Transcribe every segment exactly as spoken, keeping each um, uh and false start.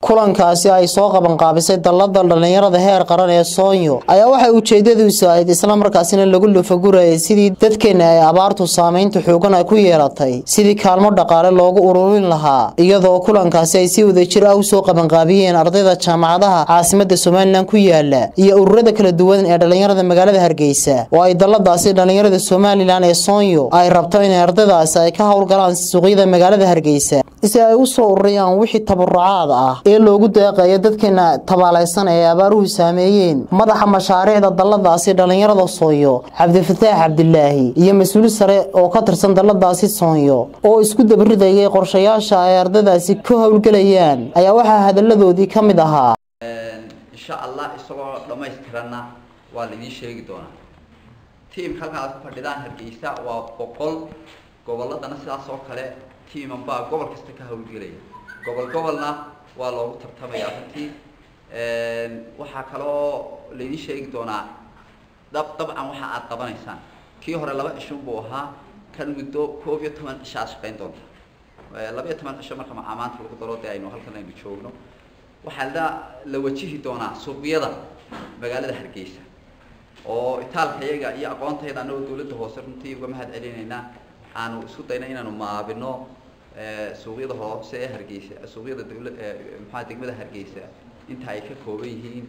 kulankaasi ay soo qaban qaabisay dalada dhalinyarada heer qaran ee Soonyo ayaa waxa ujeedadiisu ahayd isla markaasina lagu lufagurayay sidii dadkeena ay abaartu saameynta xoogan ay ku yeelatay sidii kaalmo dhaqaale loogu ururin lahaa iyadoo kulankaasi ay si wadajir ah u soo qaban qaabiyeen ardayda jaamacadaha caasimadda Soomaaliland ku yaala iyo ururada kala duwan ee dhalinyarada magaalada Hargeysa oo ay daladaasi dhalinyarada Soomaaliland ee Soonyo ay rabto in ardaydaasi ay ka hawlgalaan suuqyada magaalada Hargeysa si ay u soo ururiyaan wixii tabarucaad ah ee loogu deeqayo dadkeena tabaalaysan ee abaaruhu saameeyeen madaxa mashaariicda daladaasi dhalinyarada Soonyo Cabdifataax Cabdilaahi iyo mas'uul sare oo ka tirsan daladaasi Soonyo oo isku dabridayay qorshayaasha ay ardaydaasi ku hawlgalayaan ayaa waxa hadaladoodii kamid ahaa insha Allah isagoo dhameystirana waa la idin sheegi doonaa team halka aad ku fadhidaan Hargeysa waa boqol goboladana sidaas oo kale team amba gobol kasta ka hawlgalaya gobol gobolna waa loogu tartamayaa runtii een waxa kale oo la idin sheegi doonaa dab dabcan waxa aad qabanaysaan kii hore laba ishu buu ahaa kan muddo koob iyo toban isha shaqeyn doonta laba iyo toban isha marka maamaanta lagu daro aynu halkan aynu joogno waxa la la wajihi doonaa suuqyada magaalada Hargeysa oo itaalkayaga iyo aqoontayda anoo dawladda hoose runtii uga mahad celinayna aanu isku dayna inaanu maabino suuqyada hoose ee Hargeysa suuqyada dawladda maxaa degmada Hargeysa inta ay ka kooban yihiin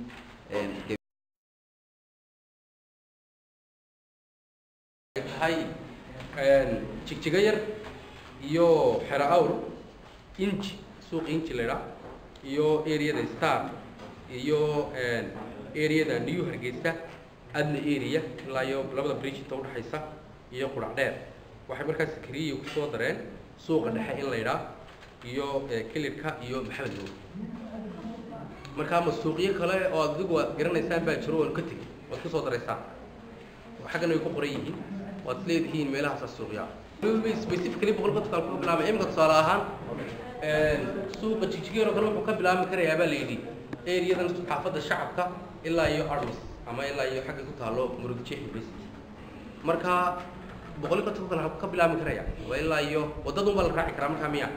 hay jigjiga yar iyo xera awr inji suuq inji leeyahay iyo area star iyo area new Hargeysa adna area ilaa iyo labada bridge inta u dhaxaysa iyo qurac dheer waxay markaas kariyo ku soo dareen suuqa dhexe in la yiraahdo iyo kilirka iyo maxamed nuur marka ma suuqiyo kale oo adigu garanaysan baa jiro oo ka tagay waad ku soo daraysaa waxaana ay ku qoran yihiin waad leeyihiin meelaha suuqiya specifically boqol ka talku bilaabay imka tusaale ahaan ee suuqa jijigero kale wuxuu ka bilaabi karayaa baa leeyahay area-dan xaafadda shacabka ilaa iyo armis ama ilaa iyo xagga ku taalo murugje ibris marka boqol ka talku ka bilaabi karayaa waa ilaa iyo wadadu wal raaci karaa marka miya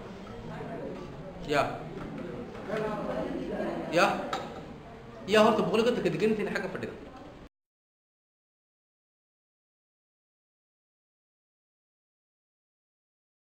ya ya ya horta boqol ka degan degan xagga fadhida